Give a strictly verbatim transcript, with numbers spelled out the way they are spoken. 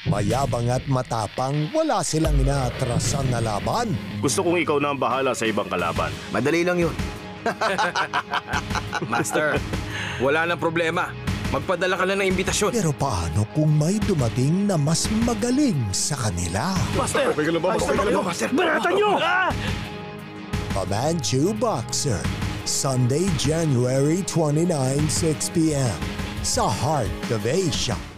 Mayabang at matapang, wala silang inaatrasan na laban. Gusto kong ikaw na ang bahala sa ibang kalaban. Madali lang yun. Master, wala nang problema. Magpadala ka na ng imbitasyon. Pero paano kung may dumating na mas magaling sa kanila? Master! Okay ka lang ba? Okay ka lang ba? Master, Baratan nyo! Ah! Kamanchu Boxer, Sunday, January twenty-ninth, six p m sa Heart of Asia.